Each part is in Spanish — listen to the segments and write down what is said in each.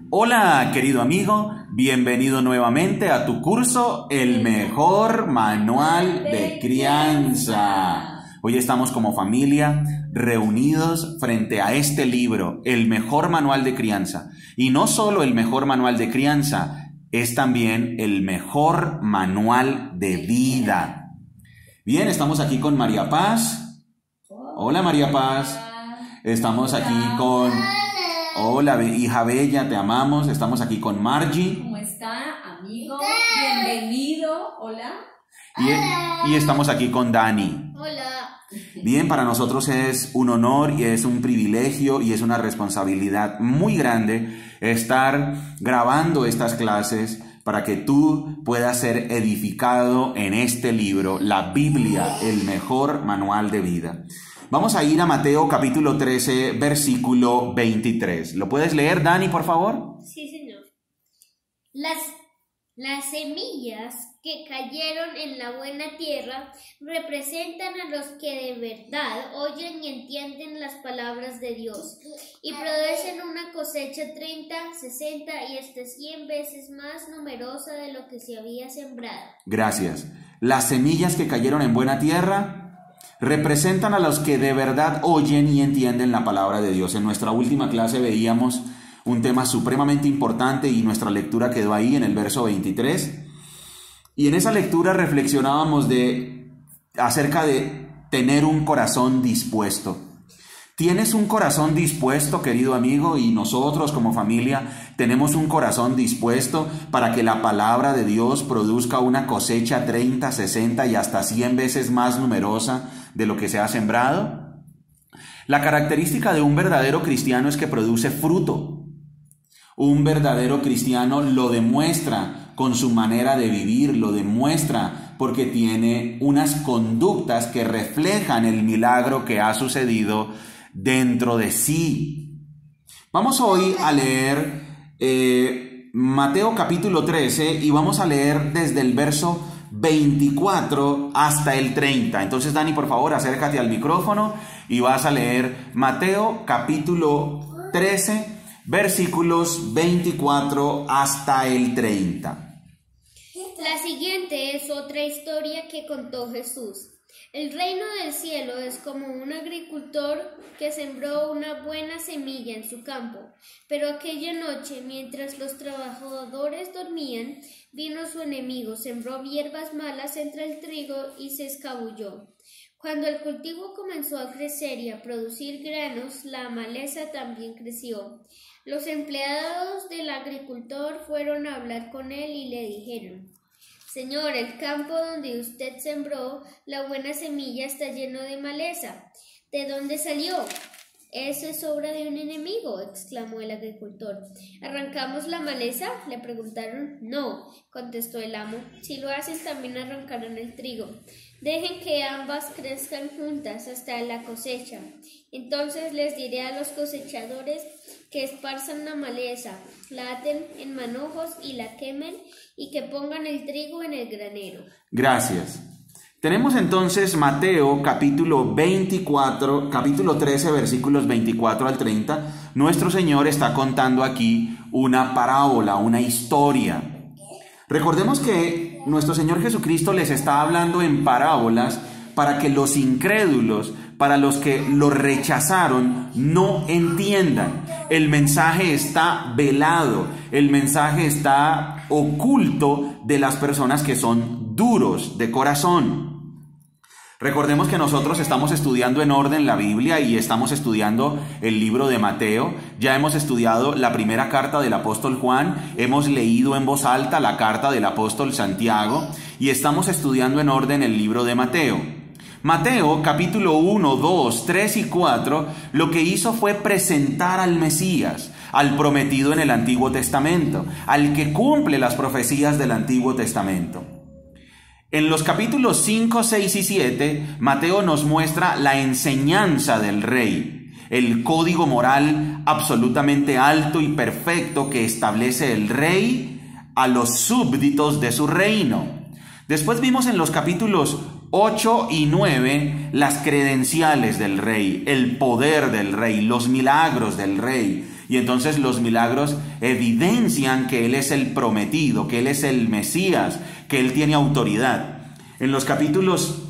Hola, querido amigo, bienvenido nuevamente a tu curso El Mejor Manual de Crianza. Hoy estamos como familia reunidos frente a este libro, El Mejor Manual de Crianza. Y no solo el mejor manual de crianza, es también el mejor manual de vida. Bien, estamos aquí con María Paz. Hola, María Paz. Estamos aquí con... Hola, hija bella, te amamos. Estamos aquí con Margie. ¿Cómo está, amigo? Bienvenido. Hola. Y estamos aquí con Dani. Hola. Bien, para nosotros es un honor y es un privilegio y es una responsabilidad muy grande estar grabando estas clases para que tú puedas ser edificado en este libro, la Biblia, el mejor manual de vida. Vamos a ir a Mateo capítulo 13, versículo 23. ¿Lo puedes leer, Dani, por favor? Sí, señor. Las semillas que cayeron en la buena tierra representan a los que de verdad oyen y entienden las palabras de Dios y producen una cosecha 30, 60 y hasta 100 veces más numerosa de lo que se había sembrado. Gracias. Las semillas que cayeron en buena tierra representan a los que de verdad oyen y entienden la palabra de Dios. En nuestra última clase veíamos un tema supremamente importante y nuestra lectura quedó ahí en el verso 23. Y en esa lectura reflexionábamos acerca de tener un corazón dispuesto. ¿Tienes un corazón dispuesto, querido amigo? Y nosotros como familia tenemos un corazón dispuesto para que la palabra de Dios produzca una cosecha 30, 60 y hasta 100 veces más numerosa de lo que se ha sembrado. La característica de un verdadero cristiano es que produce fruto. Un verdadero cristiano lo demuestra con su manera de vivir, lo demuestra porque tiene unas conductas que reflejan el milagro que ha sucedido dentro de sí. Vamos hoy a leer Mateo capítulo 13 y vamos a leer desde el verso 24 hasta el 30. Entonces, Dani, por favor, acércate al micrófono y vas a leer Mateo capítulo 13, versículos 24 hasta el 30. La siguiente es otra historia que contó Jesús. El reino del cielo es como un agricultor que sembró una buena semilla en su campo, pero aquella noche, mientras los trabajadores dormían, vino su enemigo, sembró hierbas malas entre el trigo y se escabulló. Cuando el cultivo comenzó a crecer y a producir granos, la maleza también creció. Los empleados del agricultor fueron a hablar con él y le dijeron: Señor, el campo donde usted sembró la buena semilla está lleno de maleza. ¿De dónde salió? Eso es obra de un enemigo, exclamó el agricultor. ¿Arrancamos la maleza?, le preguntaron. No, contestó el amo. Si lo hacen, también arrancarán el trigo. Dejen que ambas crezcan juntas hasta la cosecha. Entonces les diré a los cosechadores que esparzan la maleza, la aten en manojos y la quemen, y que pongan el trigo en el granero. Gracias. Tenemos entonces Mateo capítulo 13, versículos 24 al 30. Nuestro Señor está contando aquí una parábola, una historia. Recordemos que nuestro Señor Jesucristo les está hablando en parábolas para que los incrédulos, para los que lo rechazaron, no entiendan. El mensaje está velado, el mensaje está oculto de las personas que son duros de corazón. Recordemos que nosotros estamos estudiando en orden la Biblia y estamos estudiando el libro de Mateo. Ya hemos estudiado la primera carta del apóstol Juan, hemos leído en voz alta la carta del apóstol Santiago y estamos estudiando en orden el libro de Mateo. Mateo capítulo 1, 2, 3 y 4 lo que hizo fue presentar al Mesías, al prometido en el Antiguo Testamento, al que cumple las profecías del Antiguo Testamento. En los capítulos 5, 6 y 7, Mateo nos muestra la enseñanza del rey, el código moral absolutamente alto y perfecto que establece el rey a los súbditos de su reino. Después vimos en los capítulos 8 y 9 las credenciales del rey, el poder del rey, los milagros del rey. Y entonces los milagros evidencian que Él es el prometido, que Él es el Mesías, que Él tiene autoridad. En los capítulos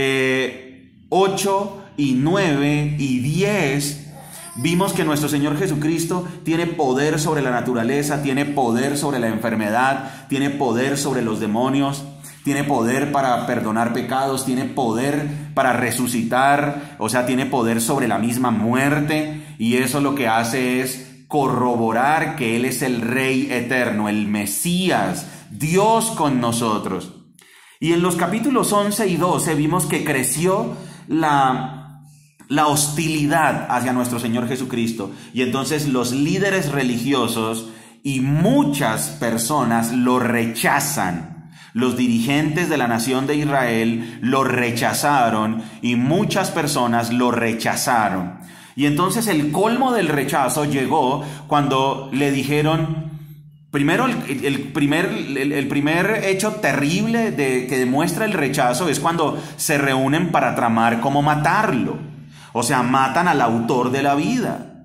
8 y 9 y 10 vimos que nuestro Señor Jesucristo tiene poder sobre la naturaleza, tiene poder sobre la enfermedad, tiene poder sobre los demonios, tiene poder para perdonar pecados, tiene poder para resucitar, o sea, tiene poder sobre la misma muerte, y eso lo que hace es corroborar que Él es el Rey eterno, el Mesías, Dios con nosotros. Y en los capítulos 11 y 12 vimos que creció la hostilidad hacia nuestro Señor Jesucristo, y entonces los líderes religiosos y muchas personas lo rechazan. Los dirigentes de la nación de Israel lo rechazaron y muchas personas lo rechazaron. Y entonces el colmo del rechazo llegó cuando le dijeron, primero el primer hecho terrible que demuestra el rechazo es cuando se reúnen para tramar cómo matarlo. O sea, matan al autor de la vida.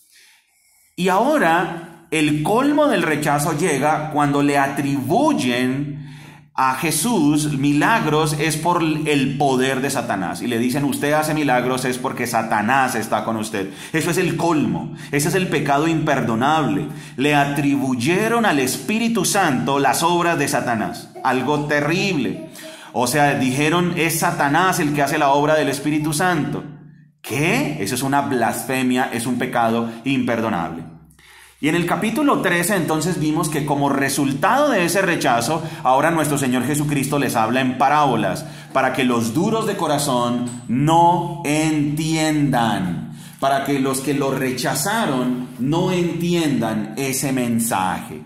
Y ahora el colmo del rechazo llega cuando le atribuyen a Jesús milagros es por el poder de Satanás. Y le dicen, usted hace milagros es porque Satanás está con usted. Eso es el colmo. Ese es el pecado imperdonable. Le atribuyeron al Espíritu Santo las obras de Satanás. Algo terrible. O sea, dijeron, es Satanás el que hace la obra del Espíritu Santo. ¿Qué? Eso es una blasfemia, es un pecado imperdonable. Y en el capítulo 13 entonces vimos que como resultado de ese rechazo, ahora nuestro Señor Jesucristo les habla en parábolas para que los duros de corazón no entiendan, para que los que lo rechazaron no entiendan ese mensaje.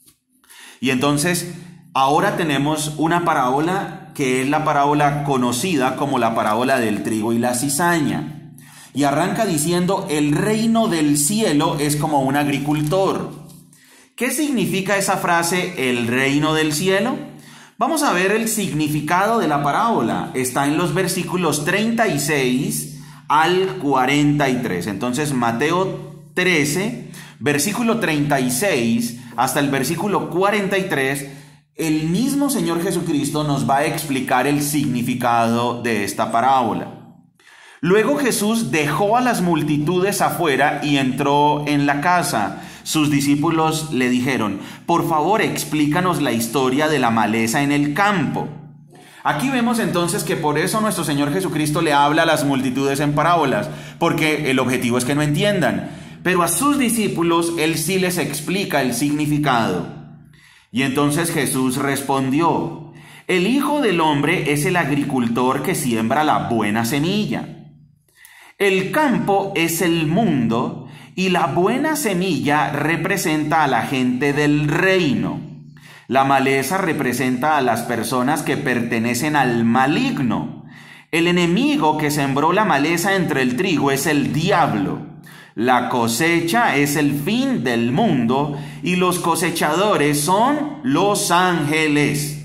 Y entonces ahora tenemos una parábola que es la parábola conocida como la parábola del trigo y la cizaña. Y arranca diciendo, el reino del cielo es como un agricultor. ¿Qué significa esa frase, el reino del cielo? Vamos a ver el significado de la parábola. Está en los versículos 36 al 43. Entonces, Mateo 13, versículo 36 hasta el versículo 43, el mismo Señor Jesucristo nos va a explicar el significado de esta parábola. Luego Jesús dejó a las multitudes afuera y entró en la casa. Sus discípulos le dijeron, por favor, explícanos la historia de la maleza en el campo. Aquí vemos entonces que por eso nuestro Señor Jesucristo le habla a las multitudes en parábolas, porque el objetivo es que no entiendan. Pero a sus discípulos Él sí les explica el significado. Y entonces Jesús respondió, el Hijo del Hombre es el agricultor que siembra la buena semilla. El campo es el mundo y la buena semilla representa a la gente del reino. La maleza representa a las personas que pertenecen al maligno. El enemigo que sembró la maleza entre el trigo es el diablo. La cosecha es el fin del mundo y los cosechadores son los ángeles.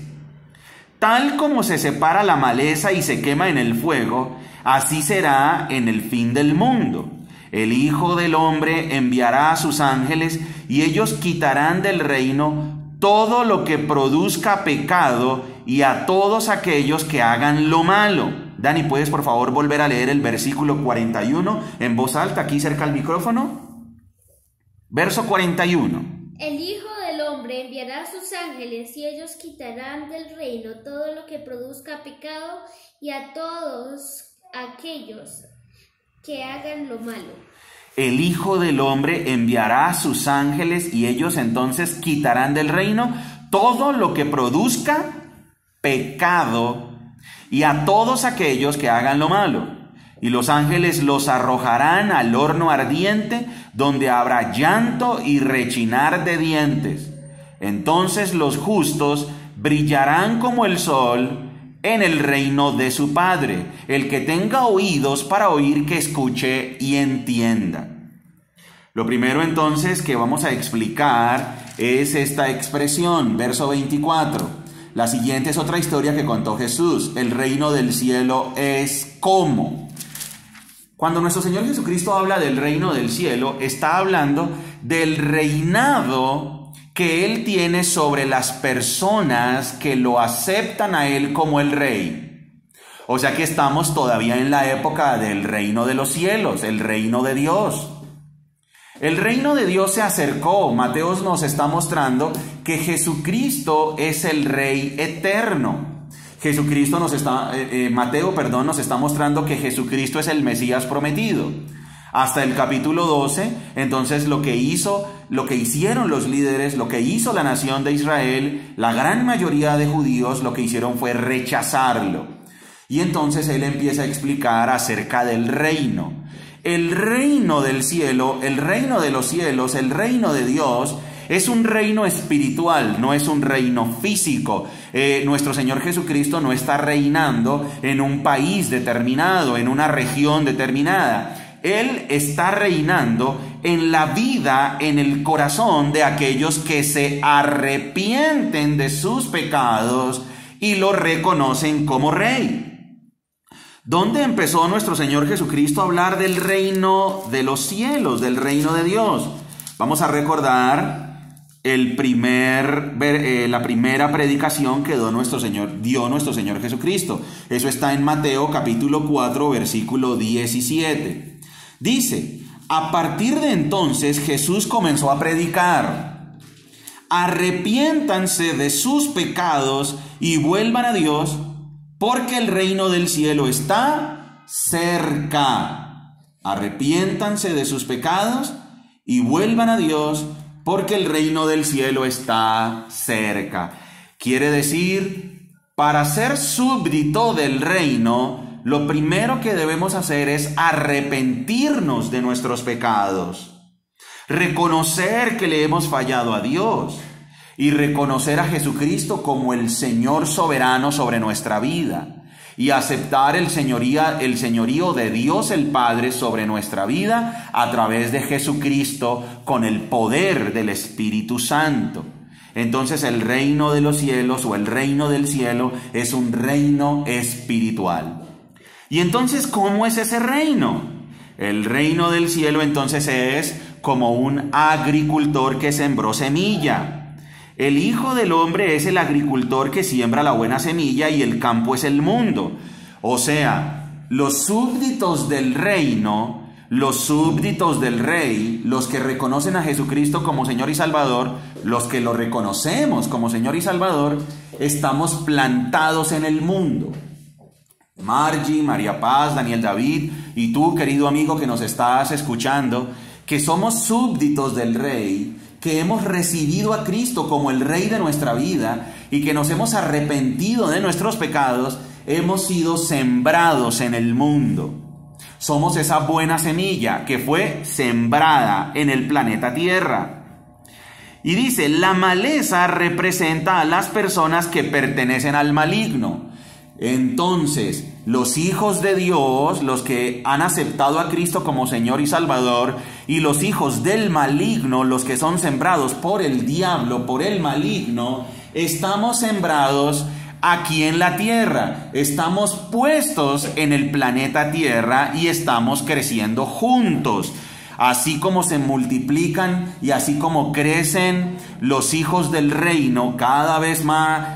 Tal como se separa la maleza y se quema en el fuego, así será en el fin del mundo. El Hijo del Hombre enviará a sus ángeles y ellos quitarán del reino todo lo que produzca pecado y a todos aquellos que hagan lo malo. Dani, ¿puedes por favor volver a leer el versículo 41 en voz alta aquí cerca al micrófono? Verso 41. El Hijo del Hombre enviará a sus ángeles y ellos quitarán del reino todo lo que produzca pecado y a todos aquellos que hagan lo malo. El Hijo del Hombre enviará a sus ángeles y ellos entonces quitarán del reino todo lo que produzca pecado y a todos aquellos que hagan lo malo. Y los ángeles los arrojarán al horno ardiente, donde habrá llanto y rechinar de dientes. Entonces los justos brillarán como el sol en el reino de su Padre. El que tenga oídos para oír, que escuche y entienda. Lo primero entonces que vamos a explicar es esta expresión, verso 24. La siguiente es otra historia que contó Jesús. El reino del cielo es como. Cuando nuestro Señor Jesucristo habla del reino del cielo, está hablando del reinado que Él tiene sobre las personas que lo aceptan a Él como el Rey. O sea que estamos todavía en la época del reino de los cielos, el reino de Dios. El reino de Dios se acercó. Mateo nos está mostrando que Jesucristo es el Rey eterno. Mateo nos está mostrando que Jesucristo es el Mesías prometido. Hasta el capítulo 12, entonces lo que hicieron los líderes, lo que hizo la nación de Israel, la gran mayoría de judíos, lo que hicieron fue rechazarlo. Y entonces Él empieza a explicar acerca del reino. El reino del cielo, el reino de los cielos, el reino de Dios es un reino espiritual, no es un reino físico. Nuestro Señor Jesucristo no está reinando en un país determinado, en una región determinada. Él está reinando en la vida, en el corazón de aquellos que se arrepienten de sus pecados y lo reconocen como Rey. ¿Dónde empezó nuestro Señor Jesucristo a hablar del reino de los cielos, del reino de Dios? Vamos a recordar la primera predicación que dio nuestro Señor Jesucristo. Eso está en Mateo capítulo 4, versículo 17. Dice: a partir de entonces Jesús comenzó a predicar: arrepiéntanse de sus pecados y vuelvan a Dios, porque el reino del cielo está cerca. Arrepiéntanse de sus pecados y vuelvan a Dios, porque el reino del cielo está cerca. Quiere decir, para ser súbdito del reino, lo primero que debemos hacer es arrepentirnos de nuestros pecados, reconocer que le hemos fallado a Dios y reconocer a Jesucristo como el Señor soberano sobre nuestra vida y aceptar el señorío de Dios el Padre sobre nuestra vida a través de Jesucristo con el poder del Espíritu Santo. Entonces el reino de los cielos o el reino del cielo es un reino espiritual. Y entonces, ¿cómo es ese reino? El reino del cielo entonces es como un agricultor que sembró semilla. El Hijo del Hombre es el agricultor que siembra la buena semilla y el campo es el mundo. O sea, los súbditos del reino, los súbditos del Rey, los que reconocen a Jesucristo como Señor y Salvador, los que lo reconocemos como Señor y Salvador, estamos plantados en el mundo. Margie, María Paz, Daniel David y tú, querido amigo que nos estás escuchando, que somos súbditos del Rey, que hemos recibido a Cristo como el Rey de nuestra vida y que nos hemos arrepentido de nuestros pecados, hemos sido sembrados en el mundo. Somos esa buena semilla que fue sembrada en el planeta Tierra. Y dice, la maleza representa a las personas que pertenecen al maligno. Entonces, los hijos de Dios, los que han aceptado a Cristo como Señor y Salvador, y los hijos del maligno, los que son sembrados por el diablo, por el maligno, estamos sembrados aquí en la tierra. Estamos puestos en el planeta Tierra y estamos creciendo juntos. Así como se multiplican y así como crecen los hijos del reino, cada vez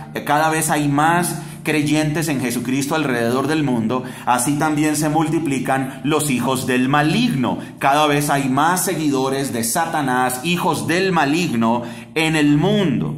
hay más creyentes en Jesucristo alrededor del mundo, así también se multiplican los hijos del maligno. Cada vez hay más seguidores de Satanás, hijos del maligno en el mundo.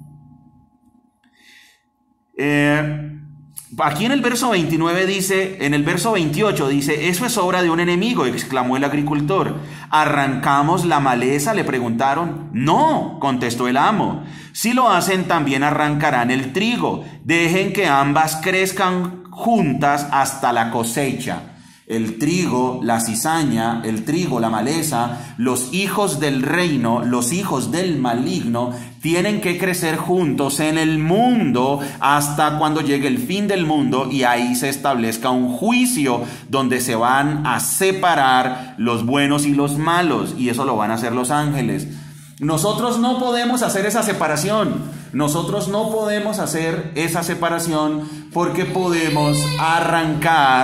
Aquí en el verso 29 dice, en el verso 28 dice, eso es obra de un enemigo, exclamó el agricultor. ¿Arrancamos la maleza?, le preguntaron. No, contestó el amo. Si lo hacen, también arrancarán el trigo. Dejen que ambas crezcan juntas hasta la cosecha. El trigo, la cizaña, el trigo, la maleza, los hijos del reino, los hijos del maligno, tienen que crecer juntos en el mundo hasta cuando llegue el fin del mundo y ahí se establezca un juicio donde se van a separar los buenos y los malos, y eso lo van a hacer los ángeles. Nosotros no podemos hacer esa separación. Nosotros no podemos hacer esa separación porque podemos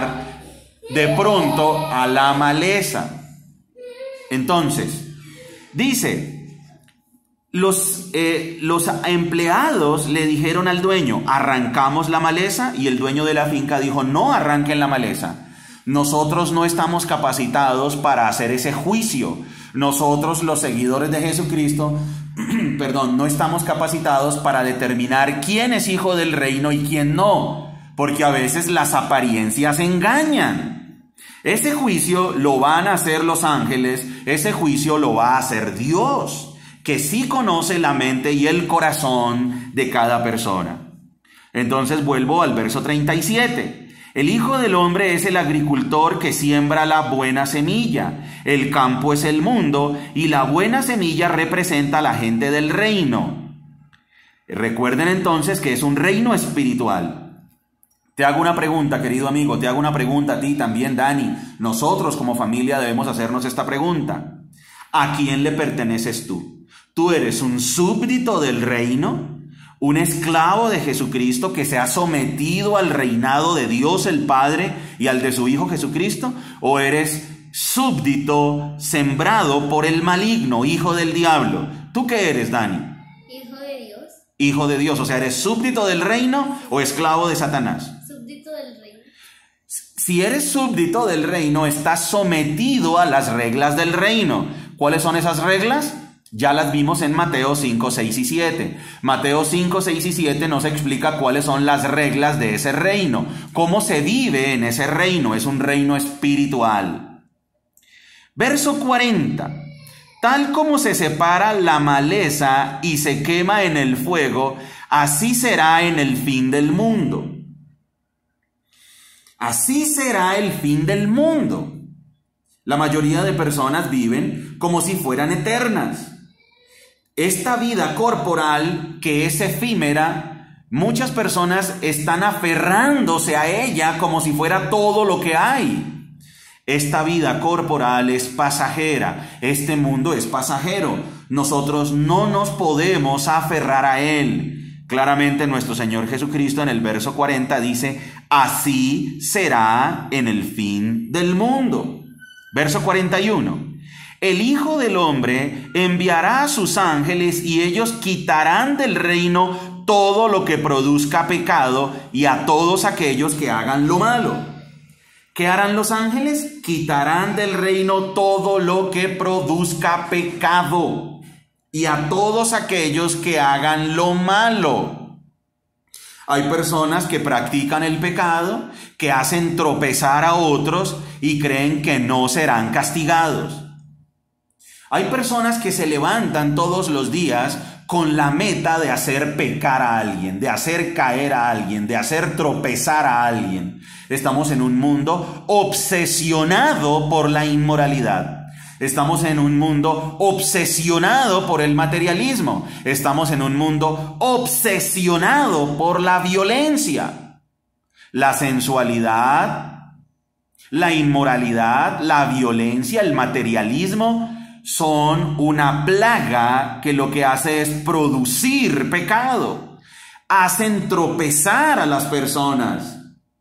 arrancar de pronto a la maleza. Entonces, Dice, los empleados le dijeron al dueño, arrancamos la maleza, y el dueño de la finca dijo, no arranquen la maleza. Nosotros no estamos capacitados para hacer ese juicio. Nosotros, los seguidores de Jesucristo, no estamos capacitados para determinar quién es hijo del reino y quién no, porque a veces las apariencias engañan. Ese juicio lo van a hacer los ángeles, ese juicio lo va a hacer Dios, que sí conoce la mente y el corazón de cada persona. Entonces vuelvo al verso 37. El Hijo del Hombre es el agricultor que siembra la buena semilla. El campo es el mundo y la buena semilla representa a la gente del reino. Recuerden entonces que es un reino espiritual. Te hago una pregunta, querido amigo, te hago una pregunta a ti también, Dani. Nosotros como familia debemos hacernos esta pregunta. ¿A quién le perteneces tú? ¿Tú eres un súbdito del reino? ¿Un esclavo de Jesucristo que se ha sometido al reinado de Dios el Padre y al de su Hijo Jesucristo? ¿O eres súbdito sembrado por el maligno, hijo del diablo? ¿Tú qué eres, Dani? Hijo de Dios. Hijo de Dios, o sea, ¿eres súbdito del reino o esclavo de Satanás? Súbdito del reino. Si eres súbdito del reino, estás sometido a las reglas del reino. ¿Cuáles son esas reglas? Ya las vimos en Mateo 5, 6 y 7. Mateo 5, 6 y 7 nos explica cuáles son las reglas de ese reino, cómo se vive en ese reino, es un reino espiritual. Verso 40. Tal como se separa la maleza y se quema en el fuego, así será en el fin del mundo. Así será el fin del mundo. La mayoría de personas viven como si fueran eternas. Esta vida corporal que es efímera, muchas personas están aferrándose a ella como si fuera todo lo que hay. Esta vida corporal es pasajera, este mundo es pasajero. Nosotros no nos podemos aferrar a él. Claramente nuestro Señor Jesucristo en el verso 40 dice, así será en el fin del mundo. Verso 41. El Hijo del Hombre enviará a sus ángeles y ellos quitarán del reino todo lo que produzca pecado y a todos aquellos que hagan lo malo. ¿Qué harán los ángeles? Quitarán del reino todo lo que produzca pecado y a todos aquellos que hagan lo malo. Hay personas que practican el pecado, que hacen tropezar a otros y creen que no serán castigados. Hay personas que se levantan todos los días con la meta de hacer pecar a alguien, de hacer caer a alguien, de hacer tropezar a alguien. Estamos en un mundo obsesionado por la inmoralidad. Estamos en un mundo obsesionado por el materialismo. Estamos en un mundo obsesionado por la violencia, la sensualidad, la inmoralidad, la violencia, el materialismo. Son una plaga que lo que hace es producir pecado. Hacen tropezar a las personas.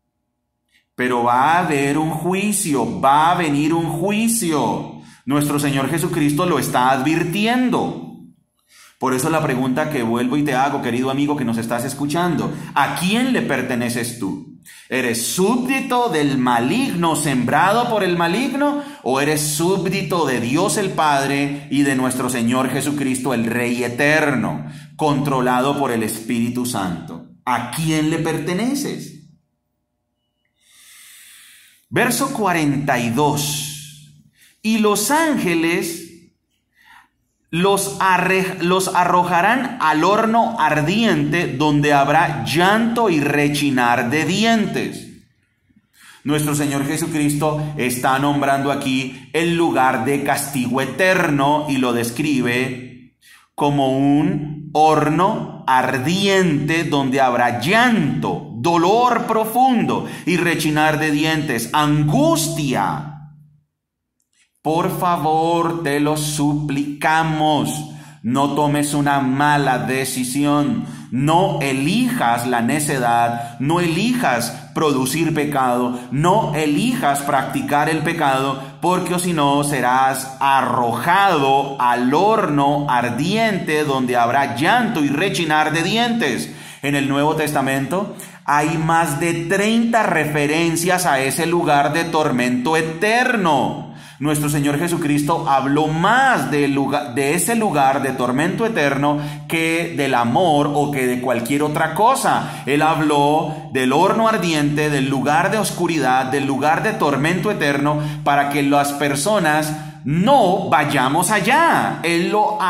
Pero va a haber un juicio, va a venir un juicio. Nuestro Señor Jesucristo lo está advirtiendo. Por eso la pregunta que vuelvo y te hago, querido amigo que nos estás escuchando, ¿a quién le perteneces tú? ¿Eres súbdito del maligno, sembrado por el maligno? ¿O eres súbdito de Dios el Padre y de nuestro Señor Jesucristo, el Rey eterno, controlado por el Espíritu Santo? ¿A quién le perteneces? Verso 42. Y los ángeles los arrojarán al horno ardiente, donde habrá llanto y rechinar de dientes. Nuestro Señor Jesucristo está nombrando aquí el lugar de castigo eterno y lo describe como un horno ardiente donde habrá llanto, dolor profundo y rechinar de dientes, angustia. Por favor, te lo suplicamos, No tomes una mala decisión, no elijas la necedad, no elijas producir pecado, no elijas practicar el pecado, porque o si no serás arrojado al horno ardiente donde habrá llanto y rechinar de dientes. En el Nuevo Testamento hay más de 30 referencias a ese lugar de tormento eterno. Nuestro Señor Jesucristo habló más de ese lugar de tormento eterno que del amor o que de cualquier otra cosa. Él habló del horno ardiente, del lugar de oscuridad, del lugar de tormento eterno, para que las personas no vayamos allá. Él lo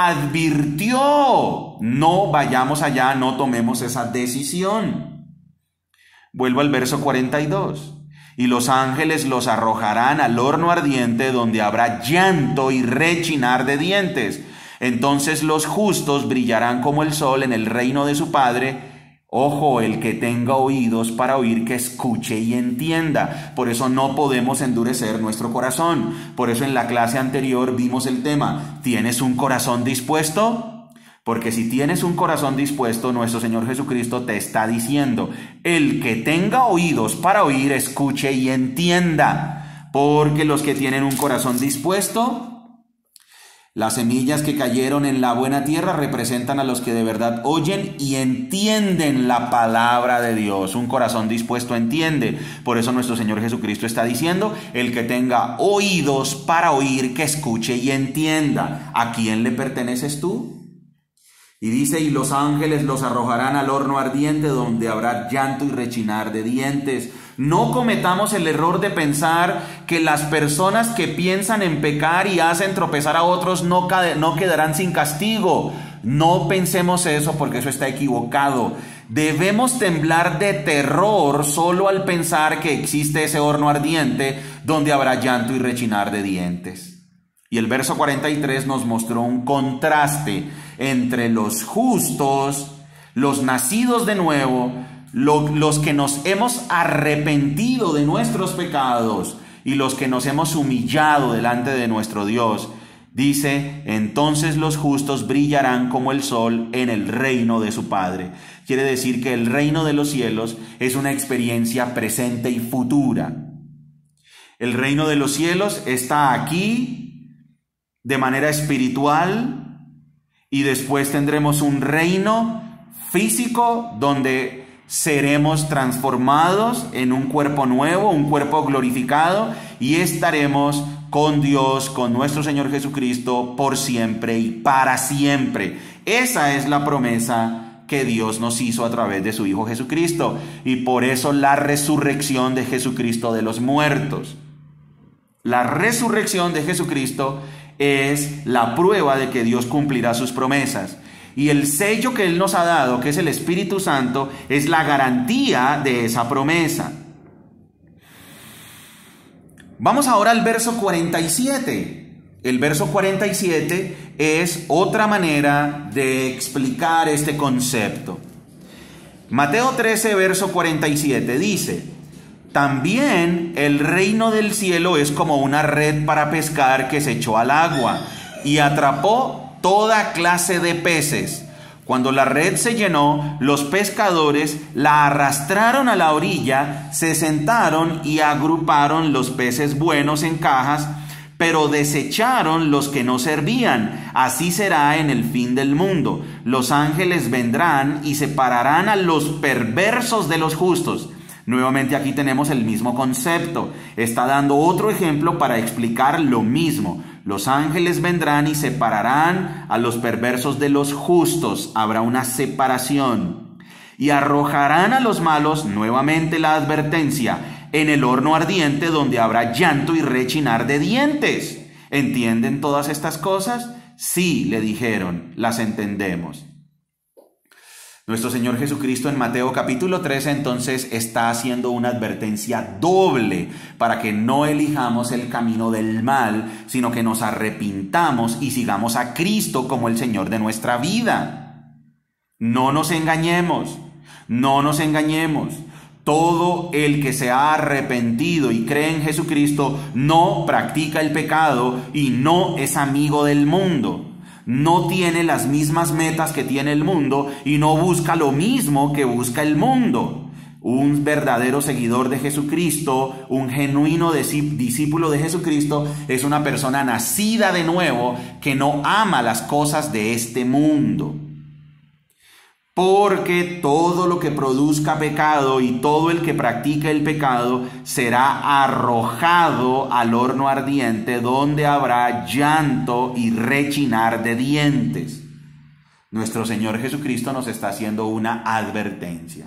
advirtió. No vayamos allá, no tomemos esa decisión. Vuelvo al verso 42. Y los ángeles los arrojarán al horno ardiente donde habrá llanto y rechinar de dientes. Entonces los justos brillarán como el sol en el reino de su Padre. Ojo, el que tenga oídos para oír, que escuche y entienda. Por eso no podemos endurecer nuestro corazón. Por eso en la clase anterior vimos el tema. ¿Tienes un corazón dispuesto? Porque si tienes un corazón dispuesto, nuestro Señor Jesucristo te está diciendo, el que tenga oídos para oír, escuche y entienda. Porque los que tienen un corazón dispuesto, las semillas que cayeron en la buena tierra representan a los que de verdad oyen y entienden la palabra de Dios. Un corazón dispuesto entiende. Por eso nuestro Señor Jesucristo está diciendo, el que tenga oídos para oír, que escuche y entienda. ¿A quién le perteneces tú? Y dice, y los ángeles los arrojarán al horno ardiente donde habrá llanto y rechinar de dientes. No cometamos el error de pensar que las personas que piensan en pecar y hacen tropezar a otros no quedarán sin castigo. No pensemos eso, porque eso está equivocado. Debemos temblar de terror solo al pensar que existe ese horno ardiente donde habrá llanto y rechinar de dientes. Y el verso 43 nos mostró un contraste entre los justos, los nacidos de nuevo, los que nos hemos arrepentido de nuestros pecados y los que nos hemos humillado delante de nuestro Dios. Dice, entonces los justos brillarán como el sol en el reino de su Padre. Quiere decir que el reino de los cielos es una experiencia presente y futura. El reino de los cielos está aquí de manera espiritual, y después tendremos un reino físico donde seremos transformados en un cuerpo nuevo, un cuerpo glorificado, y estaremos con Dios, con nuestro Señor Jesucristo, por siempre y para siempre. Esa es la promesa que Dios nos hizo a través de su Hijo Jesucristo, y por eso la resurrección de Jesucristo de los muertos. La resurrección de Jesucristo es la prueba de que Dios cumplirá sus promesas. Y el sello que Él nos ha dado, que es el Espíritu Santo, es la garantía de esa promesa. Vamos ahora al verso 47. El verso 47 es otra manera de explicar este concepto. Mateo 13, verso 47 dice: también el reino del cielo es como una red para pescar que se echó al agua y atrapó toda clase de peces. Cuando la red se llenó, los pescadores la arrastraron a la orilla, se sentaron y agruparon los peces buenos en cajas, pero desecharon los que no servían. Así será en el fin del mundo. Los ángeles vendrán y separarán a los perversos de los justos. Nuevamente aquí tenemos el mismo concepto. Está dando otro ejemplo para explicar lo mismo. Los ángeles vendrán y separarán a los perversos de los justos. Habrá una separación. Y arrojarán a los malos, nuevamente la advertencia, en el horno ardiente donde habrá llanto y rechinar de dientes. ¿Entienden todas estas cosas? Sí, le dijeron, las entendemos. Nuestro Señor Jesucristo en Mateo capítulo 13 entonces está haciendo una advertencia doble para que no elijamos el camino del mal, sino que nos arrepintamos y sigamos a Cristo como el Señor de nuestra vida. No nos engañemos, no nos engañemos. Todo el que se ha arrepentido y cree en Jesucristo no practica el pecado y no es amigo del mundo. no tiene las mismas metas que tiene el mundo y no busca lo mismo que busca el mundo. Un verdadero seguidor de Jesucristo, un genuino discípulo de Jesucristo, es una persona nacida de nuevo que no ama las cosas de este mundo. Porque todo lo que produzca pecado y todo el que practique el pecado será arrojado al horno ardiente, donde habrá llanto y rechinar de dientes. Nuestro Señor Jesucristo nos está haciendo una advertencia.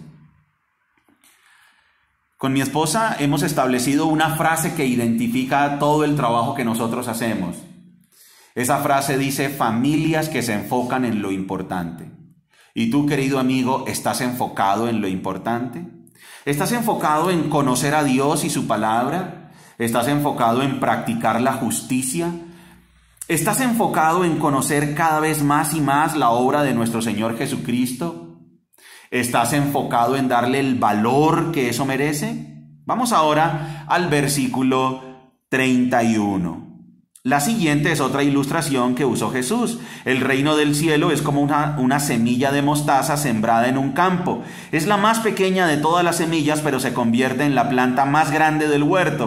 Con mi esposa hemos establecido una frase que identifica todo el trabajo que nosotros hacemos. Esa frase dice: familias que se enfocan en lo importante. ¿Y tú, querido amigo, estás enfocado en lo importante? ¿Estás enfocado en conocer a Dios y su palabra? ¿Estás enfocado en practicar la justicia? ¿Estás enfocado en conocer cada vez más y más la obra de nuestro Señor Jesucristo? ¿Estás enfocado en darle el valor que eso merece? Vamos ahora al versículo 31. La siguiente es otra ilustración que usó Jesús. El reino del cielo es como una semilla de mostaza sembrada en un campo. Es la más pequeña de todas las semillas, pero se convierte en la planta más grande del huerto.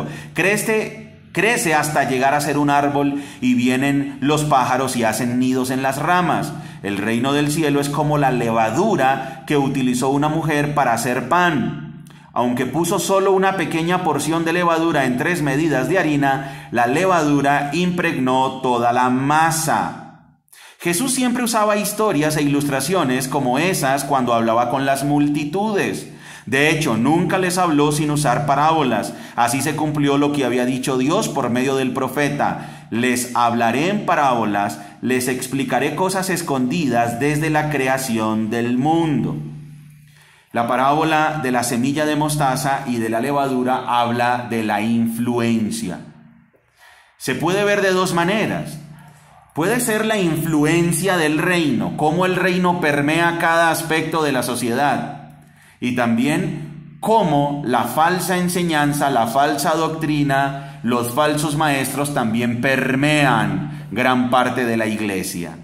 Crece hasta llegar a ser un árbol y vienen los pájaros y hacen nidos en las ramas. El reino del cielo es como la levadura que utilizó una mujer para hacer pan. Aunque puso solo una pequeña porción de levadura en 3 medidas de harina, la levadura impregnó toda la masa. Jesús siempre usaba historias e ilustraciones como esas cuando hablaba con las multitudes. De hecho, nunca les habló sin usar parábolas. Así se cumplió lo que había dicho Dios por medio del profeta: les hablaré en parábolas, les explicaré cosas escondidas desde la creación del mundo. La parábola de la semilla de mostaza y de la levadura habla de la influencia. Se puede ver de 2 maneras. Puede ser la influencia del reino, cómo el reino permea cada aspecto de la sociedad. Y también cómo la falsa enseñanza, la falsa doctrina, los falsos maestros también permean gran parte de la iglesia.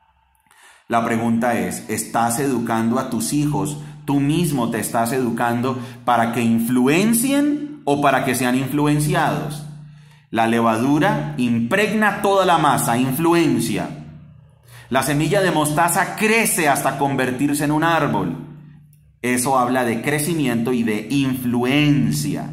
La pregunta es: ¿estás educando a tus hijos? ¿Tú mismo te estás educando para que influencien o para que sean influenciados? La levadura impregna toda la masa, influencia. La semilla de mostaza crece hasta convertirse en un árbol. Eso habla de crecimiento y de influencia.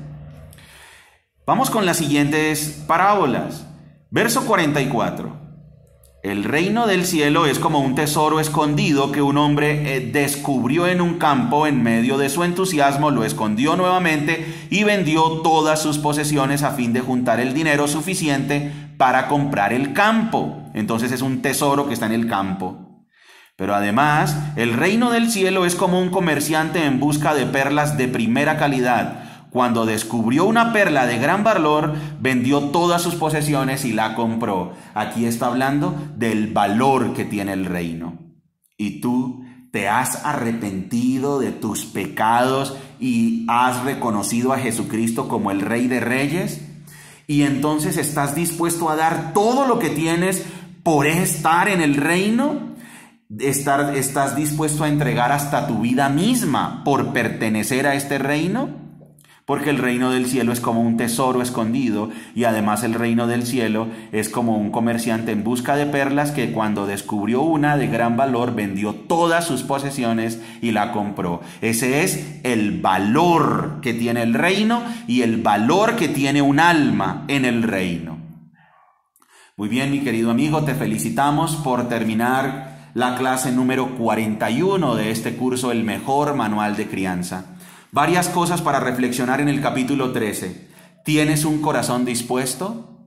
Vamos con las siguientes parábolas. Verso 44. El reino del cielo es como un tesoro escondido que un hombre descubrió en un campo. En medio de su entusiasmo lo escondió nuevamente y vendió todas sus posesiones a fin de juntar el dinero suficiente para comprar el campo. Entonces es un tesoro que está en el campo. Pero además, el reino del cielo es como un comerciante en busca de perlas de primera calidad. Cuando descubrió una perla de gran valor, vendió todas sus posesiones y la compró. Aquí está hablando del valor que tiene el reino. ¿Y tú te has arrepentido de tus pecados y has reconocido a Jesucristo como el Rey de Reyes? ¿Y entonces estás dispuesto a dar todo lo que tienes por estar en el reino? ¿Estás dispuesto a entregar hasta tu vida misma por pertenecer a este reino? Porque el reino del cielo es como un tesoro escondido, y además el reino del cielo es como un comerciante en busca de perlas que cuando descubrió una de gran valor vendió todas sus posesiones y la compró. Ese es el valor que tiene el reino y el valor que tiene un alma en el reino. Muy bien, mi querido amigo, te felicitamos por terminar la clase número 41 de este curso, El Mejor Manual de Crianza. Varias cosas para reflexionar en el capítulo 13. ¿Tienes un corazón dispuesto?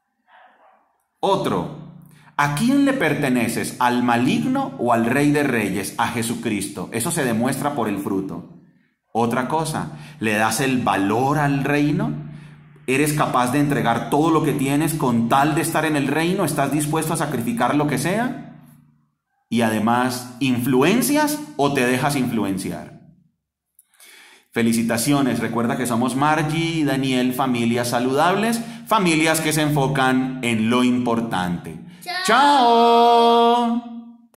Otro, ¿a quién le perteneces? ¿Al maligno o al Rey de Reyes, a Jesucristo? Eso se demuestra por el fruto. Otra cosa, ¿le das el valor al reino? ¿Eres capaz de entregar todo lo que tienes con tal de estar en el reino? ¿Estás dispuesto a sacrificar lo que sea? Y además, ¿influencias o te dejas influenciar? Felicitaciones, recuerda que somos Margie y Daniel, familias saludables, familias que se enfocan en lo importante. Chao.